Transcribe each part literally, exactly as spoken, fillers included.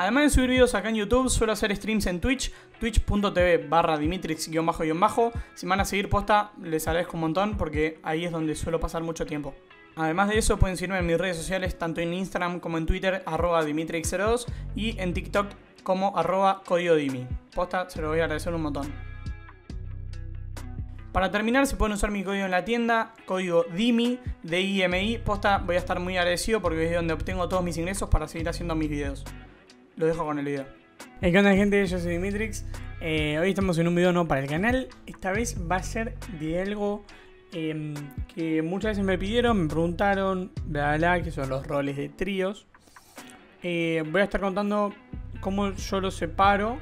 Además de subir videos acá en YouTube, suelo hacer streams en Twitch, twitch.tv barra Dimitrix-bajo. Si me van a seguir posta, les agradezco un montón porque ahí es donde suelo pasar mucho tiempo. Además de eso, pueden seguirme en mis redes sociales, tanto en Instagram como en Twitter, arroba Dimitrix cero dos, y en TikTok como arroba código Dimi. Posta, se lo voy a agradecer un montón. Para terminar, se pueden usar mi código en la tienda, código DIMI, D I M I. Posta, voy a estar muy agradecido porque es de donde obtengo todos mis ingresos para seguir haciendo mis videos. Lo dejo con el video. Hey, ¿qué onda, gente? Yo soy Dimitrix. Eh, hoy estamos en un video nuevo para el canal. Esta vez va a ser de algo eh, que muchas veces me pidieron, me preguntaron, bla, bla, bla, que son los roles de tríos. Eh, voy a estar contando cómo yo los separo,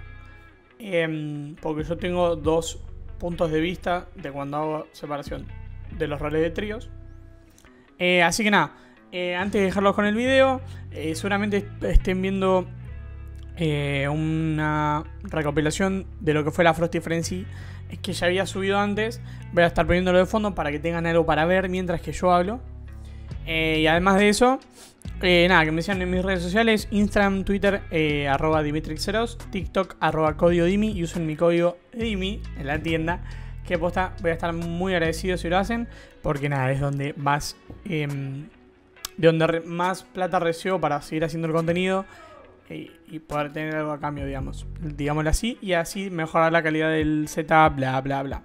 eh, porque yo tengo dos puntos de vista de cuando hago separación de los roles de tríos. Eh, así que nada, eh, antes de dejarlos con el video, eh, seguramente estén viendo eh, una recopilación de lo que fue la Frosty Frenzy que ya había subido antes. Voy a estar poniéndolo de fondo para que tengan algo para ver mientras que yo hablo. Eh, y además de eso, eh, nada, que me sigan en mis redes sociales, Instagram, Twitter, eh, arroba Dimitrix cero dos, TikTok, arroba código Dimi, y usen mi código Dimi en la tienda, que posta voy a estar muy agradecido si lo hacen, porque nada, es donde más, eh, de donde re, más plata recibo para seguir haciendo el contenido eh, y poder tener algo a cambio, digamos, digámoslo así, y así mejorar la calidad del setup, bla, bla, bla.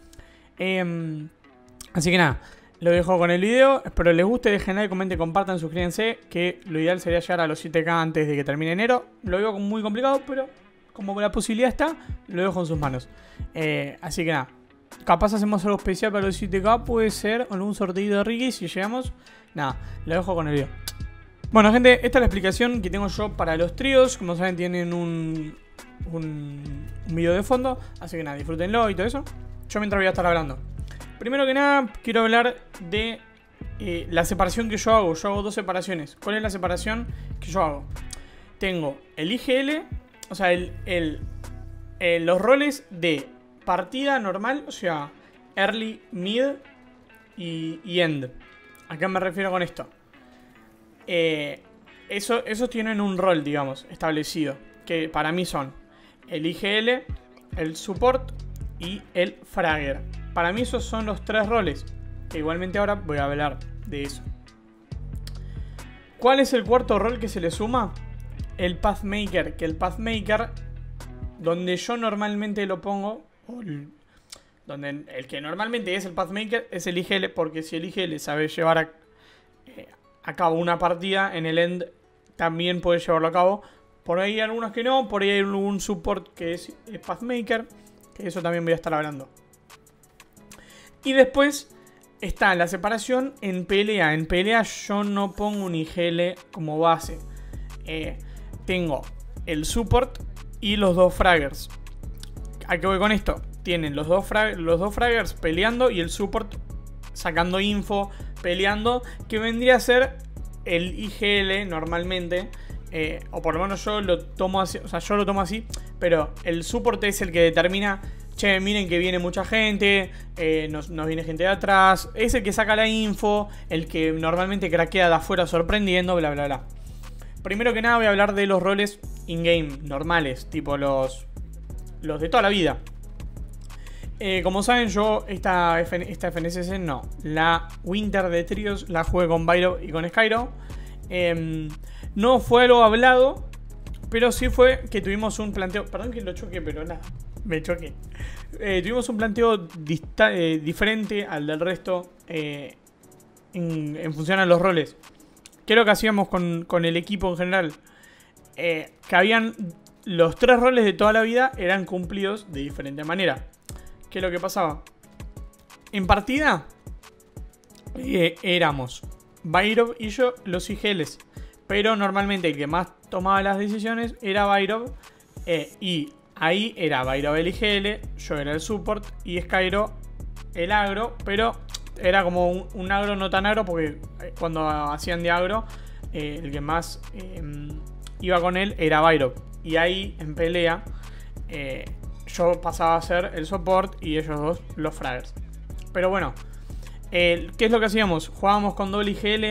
Eh, así que nada, lo dejo con el video, espero les guste, dejen like, comenten, compartan, suscríbanse, que lo ideal sería llegar a los siete K antes de que termine enero. Lo veo muy complicado, pero como la posibilidad está, lo dejo en sus manos. Eh, así que nada, capaz hacemos algo especial para los siete K, puede ser algún sorteito de Ricky si llegamos. Nada, lo dejo con el video. Bueno, gente, esta es la explicación que tengo yo para los tríos. Como saben, tienen un, un, un video de fondo, así que nada, disfrútenlo y todo eso. Yo mientras voy a estar hablando. Primero que nada, quiero hablar de eh, la separación que yo hago. Yo hago dos separaciones. ¿Cuál es la separación que yo hago? Tengo el I G L, o sea, el, el, el, los roles de partida normal, o sea, early, mid y, y end. ¿A qué me refiero con esto? Eh, eso, esos tienen un rol, digamos, establecido, que para mí son el I G L, el support y el fragger. Para mí esos son los tres roles, que igualmente ahora voy a hablar de eso. ¿Cuál es el cuarto rol que se le suma? El Pathmaker, que el Pathmaker, donde yo normalmente lo pongo, el, donde el que normalmente es el Pathmaker es el I G L, porque si el I G L sabe llevar a, eh, a cabo una partida, en el end también puede llevarlo a cabo. Por ahí hay algunos que no, por ahí hay un support que es el Pathmaker, que eso también voy a estar hablando. Y después está la separación en pelea. En pelea yo no pongo un I G L como base. Eh, tengo el support y los dos fraggers. ¿A qué voy con esto? Tienen los dos, frag los dos fraggers peleando y el support sacando info, peleando, que vendría a ser el I G L normalmente. Eh, o por lo menos yo lo tomo así, o sea, yo lo tomo así, pero el support es el que determina: che, miren que viene mucha gente, eh, nos, nos viene gente de atrás. Es el que saca la info, el que normalmente craquea de afuera sorprendiendo, bla, bla, bla. Primero que nada voy a hablar de los roles in-game, normales, tipo los, los de toda la vida. Eh, como saben, yo esta, esta F N C S no, la Winter de Tríos la jugué con Byro y con Skyro. Eh, no fue algo hablado, pero sí fue que tuvimos un planteo. Perdón que lo choqué, pero nada, me choqué. Eh, tuvimos un planteo eh, diferente al del resto eh, en, en función a los roles. ¿Qué es lo que hacíamos con, con el equipo en general? Eh, que habían los tres roles de toda la vida eran cumplidos de diferente manera. ¿Qué es lo que pasaba? En partida eh, éramos Byrov y yo los I G Ls, pero normalmente el que más tomaba las decisiones era Byrov, eh, y ahí era Byrov el I G L, yo era el support y Skyro el agro, pero era como un, un agro no tan agro, porque cuando hacían de agro, eh, el que más eh, iba con él era Byrov. Y ahí en pelea eh, yo pasaba a ser el support y ellos dos los fraggers. Pero bueno, eh, ¿qué es lo que hacíamos? Jugábamos con doble I G L,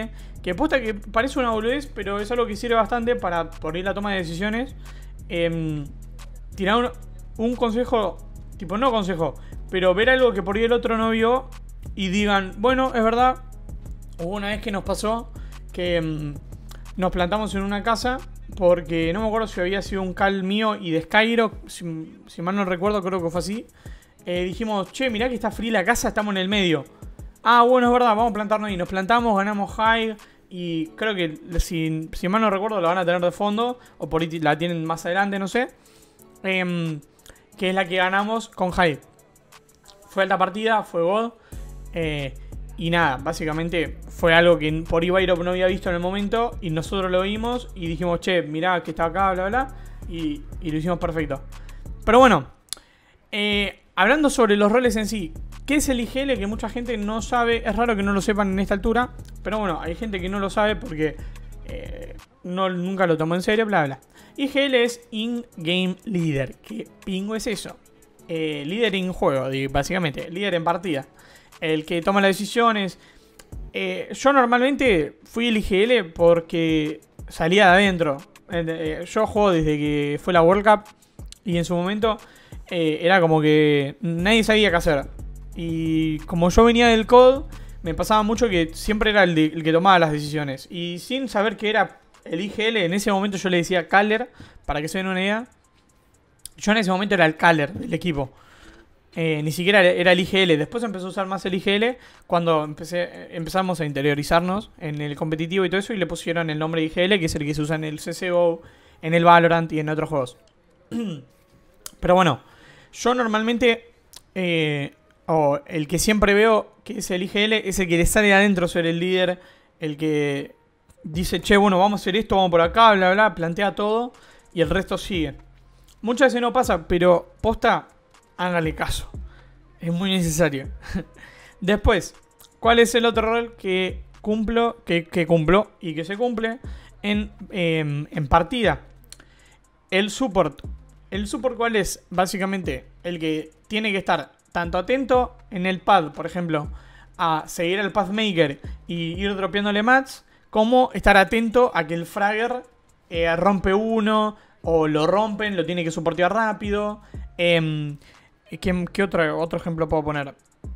Que posta que parece una boludez, pero es algo que sirve bastante para por ahí la toma de decisiones. Eh, tirar un, un consejo, tipo no consejo, pero ver algo que por ahí el otro no vio y digan, bueno, es verdad, hubo una vez que nos pasó que um, nos plantamos en una casa porque no me acuerdo si había sido un cal mío y de Skyro, si, si mal no recuerdo, creo que fue así. Eh, dijimos, che, mirá que está free la casa, estamos en el medio. Ah, bueno, es verdad, vamos a plantarnos ahí. Nos plantamos, ganamos high. Y creo que, si, si mal no recuerdo, la van a tener de fondo. O por ahí la tienen más adelante, no sé. Eh, que es la que ganamos con high. Fue alta partida, fue God. Eh, y nada, básicamente fue algo que por ahí Byrob no había visto en el momento. Y nosotros lo vimos y dijimos, che, mirá que está acá, bla, bla. Y, y lo hicimos perfecto. Pero bueno, eh, hablando sobre los roles en sí. ¿Qué es el I G L? Que mucha gente no sabe. Es raro que no lo sepan en esta altura. Pero bueno, hay gente que no lo sabe porque eh, no, nunca lo tomó en serio, bla, bla. I G L es In-Game Leader. ¿Qué pingo es eso? Eh, líder en juego, básicamente. Líder en partida. El que toma las decisiones. Eh, yo normalmente fui el I G L porque salía de adentro. Eh, yo juego desde que fue la World Cup. Y en su momento eh, era como que nadie sabía qué hacer. Y como yo venía del C O D, me pasaba mucho que siempre era el, de, el que tomaba las decisiones. Y sin saber que era el I G L, en ese momento yo le decía Caller, para que se den una idea. Yo en ese momento era el Caller del equipo. Eh, ni siquiera era el I G L. Después empezó a usar más el I G L cuando empecé, empezamos a interiorizarnos en el competitivo y todo eso. Y le pusieron el nombre de I G L, que es el que se usa en el C S G O, en el Valorant y en otros juegos. Pero bueno, yo normalmente... Eh, o el que siempre veo que es el I G L es el que le sale adentro ser el líder, el que dice, che, bueno, vamos a hacer esto, vamos por acá, bla, bla, plantea todo y el resto sigue. Muchas veces no pasa, pero posta, hágale caso. Es muy necesario. Después, ¿cuál es el otro rol que cumplo, que, que cumplo y que se cumple en, eh, en partida? El support. ¿El support cuál es? Básicamente, el que tiene que estar tanto atento en el pad, por ejemplo, a seguir al pathmaker y ir dropeándole mats, como estar atento a que el fragger eh, rompe uno, o lo rompen, lo tiene que soportear rápido. Eh, ¿qué, qué otro, otro ejemplo puedo poner?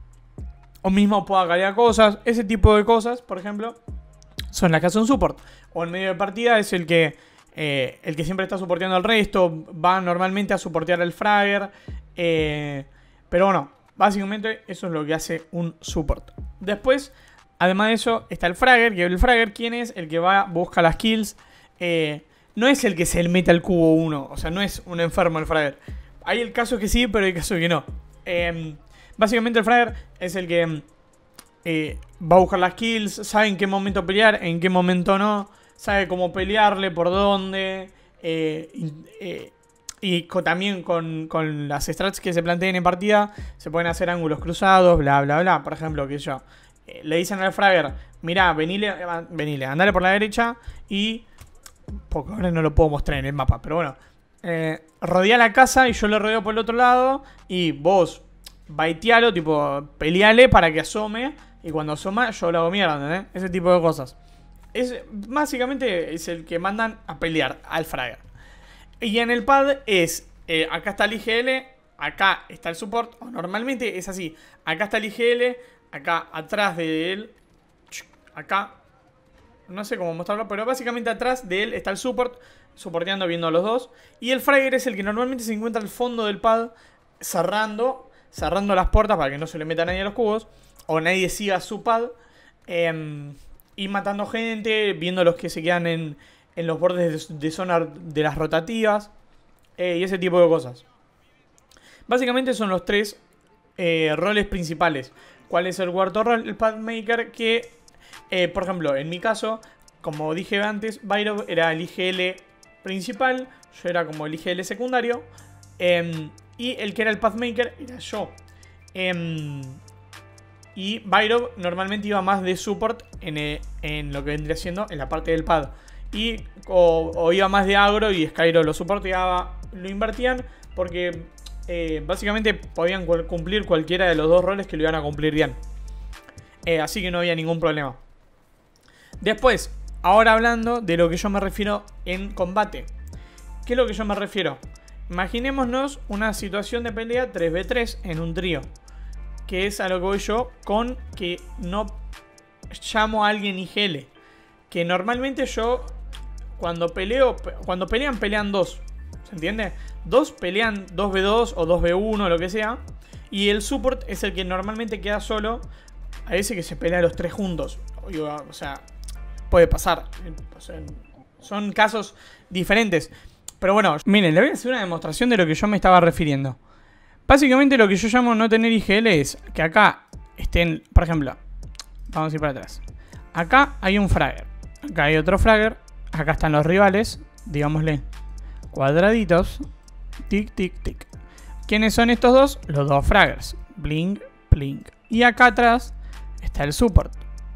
O mismo pueda cargar cosas. Ese tipo de cosas, por ejemplo, son las que hace un support. O en medio de partida es el que, eh, el que siempre está soporteando al resto. Va normalmente a soportear al fragger. Eh... Pero bueno, básicamente eso es lo que hace un support. Después, además de eso, está el fragger. Que el fragger, ¿quién es? El que va, busca las kills. Eh, no es el que se le mete al cubo uno. O sea, no es un enfermo el fragger. Hay el caso que sí, pero hay el caso que no. Eh, básicamente el fragger es el que eh, va a buscar las kills. Sabe en qué momento pelear, en qué momento no. Sabe cómo pelearle, por dónde. Eh... eh Y con, también con, con las strats que se planteen en partida, se pueden hacer ángulos cruzados, bla, bla, bla. Por ejemplo, que yo, eh, le dicen al fragger, mirá, venile, venile, andale por la derecha y... Porque ahora no lo puedo mostrar en el mapa, pero bueno. Eh, rodea la casa y yo le rodeo por el otro lado. Y vos, baitealo, tipo, peleale para que asome. Y cuando asoma, yo lo hago mierda, ¿eh? Ese tipo de cosas. Es, básicamente es el que mandan a pelear al fragger. Y en el pad es, eh, acá está el I G L, acá está el support, o normalmente es así, acá está el I G L, acá atrás de él, acá, no sé cómo mostrarlo, pero básicamente atrás de él está el support, soporteando, viendo a los dos, y el fragger es el que normalmente se encuentra al fondo del pad, cerrando, cerrando las puertas para que no se le meta nadie a los cubos, o nadie siga su pad, eh, y matando gente, viendo los que se quedan en... en los bordes de, de zona de las rotativas eh, y ese tipo de cosas. Básicamente son los tres eh, roles principales. ¿Cuál es el cuarto rol? El pathmaker, que, eh, por ejemplo, en mi caso, como dije antes, Byrob era el I G L principal, yo era como el I G L secundario, eh, y el que era el pathmaker era yo. Eh, y Byrob normalmente iba más de support en, eh, en lo que vendría siendo en la parte del pad. Y o, o iba más de agro y Skyro lo soporteaba, lo invertían porque eh, básicamente podían cumplir cualquiera de los dos roles que lo iban a cumplir bien. Eh, así que no había ningún problema. Después, ahora hablando de lo que yo me refiero en combate. ¿Qué es lo que yo me refiero? Imaginémonos una situación de pelea tres contra tres en un trío. Que es a lo que voy yo con que no llamo a alguien I G L. Que normalmente yo cuando peleo, cuando pelean, pelean dos. ¿Se entiende? Dos pelean dos contra dos o dos contra uno, lo que sea. Y el support es el que normalmente queda solo. A veces que se pelea los tres juntos. O sea, puede pasar. O sea, son casos diferentes. Pero bueno, miren, le voy a hacer una demostración de lo que yo me estaba refiriendo. Básicamente lo que yo llamo no tener I G L es que acá estén, por ejemplo, vamos a ir para atrás. Acá hay un fragger. Acá hay otro fragger. Acá están los rivales, digámosle, cuadraditos. Tic, tic, tic. ¿Quiénes son estos dos? Los dos fraggers. Blink, blink. Y acá atrás está el support.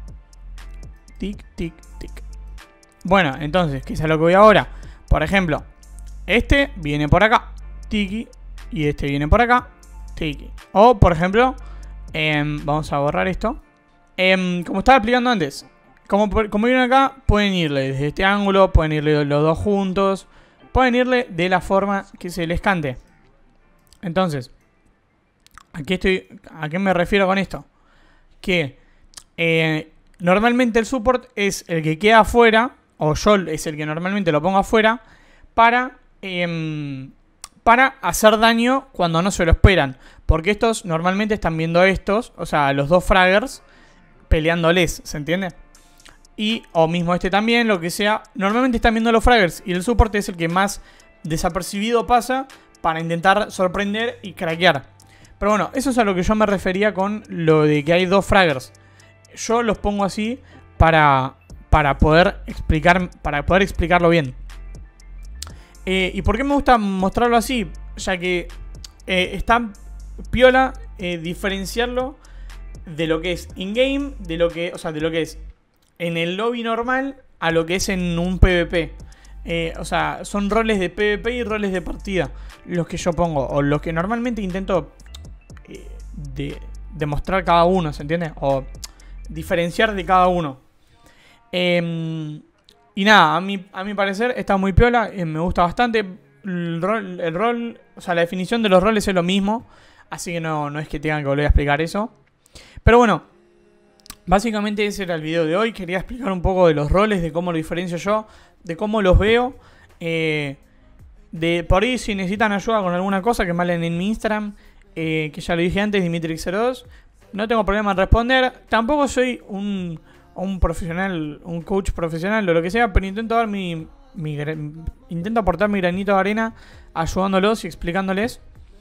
Tic, tic, tic. Bueno, entonces, ¿qué es a lo que voy ahora? Por ejemplo, este viene por acá. Tiki. Y este viene por acá. Tiki. O, por ejemplo, eh, vamos a borrar esto. Eh, como estaba explicando antes. Como, como vieron acá, pueden irle desde este ángulo. Pueden irle los dos juntos. Pueden irle de la forma que se les cante. Entonces, aquí estoy, ¿a qué me refiero con esto? Que eh, normalmente el support es el que queda afuera, o yo es el que normalmente lo pongo afuera, para, eh, para hacer daño cuando no se lo esperan. Porque estos normalmente están viendo a estos, o sea, los dos fraggers, peleándoles, ¿se entiende? Y, o mismo este también, lo que sea, normalmente están viendo a los fraggers, y el support es el que más desapercibido pasa para intentar sorprender y craquear. Pero bueno, eso es a lo que yo me refería con lo de que hay dos fraggers. Yo los pongo así para, para, poder, explicar, para poder explicarlo bien. Eh, ¿Y por qué me gusta mostrarlo así? Ya que eh, está piola eh, diferenciarlo de lo que es in-game, de lo que, o sea, de lo que es en el lobby normal a lo que es en un PvP. Eh, o sea, son roles de PvP y roles de partida los que yo pongo, o los que normalmente intento eh, de, demostrar cada uno, ¿se entiende? O diferenciar de cada uno. Eh, y nada, a mi, a mi parecer está muy piola, eh, me gusta bastante. El rol, el rol, o sea, la definición de los roles es lo mismo, así que no, no es que tengan que volver a explicar eso. Pero bueno, básicamente ese era el video de hoy. Quería explicar un poco de los roles, de cómo lo diferencio yo, de cómo los veo. Eh, de por ahí si necesitan ayuda con alguna cosa, que me hablen en mi Instagram, eh, que ya lo dije antes, Dimitri cero dos. No tengo problema en responder. Tampoco soy un, un profesional, un coach profesional o lo que sea, pero intento dar mi, mi intento aportar mi granito de arena ayudándolos y explicándoles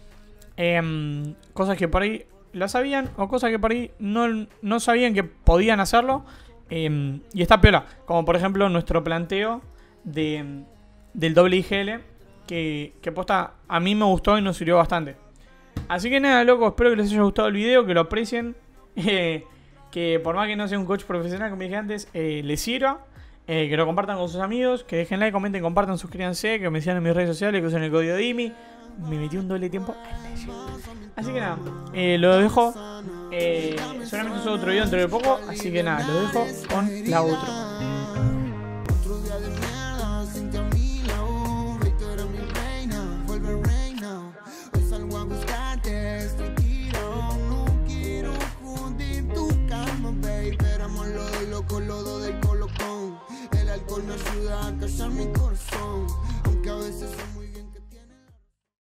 eh, cosas que por ahí la sabían o cosas que por ahí no, no sabían que podían hacerlo. Eh, y está piola, como por ejemplo nuestro planteo de, del doble I G L, que, que posta a mí me gustó y nos sirvió bastante. Así que nada, loco, espero que les haya gustado el video, que lo aprecien, eh, que por más que no sea un coach profesional como dije antes, eh, les sirva, eh, que lo compartan con sus amigos, que dejen like, comenten, compartan, suscríbanse, que me sigan en mis redes sociales, que usen el código Dimi. Me metí un doble tiempo. Así que nada, eh, lo dejo. Eh, seguramente subo otro video dentro de poco. Así que nada, lo dejo con la outro.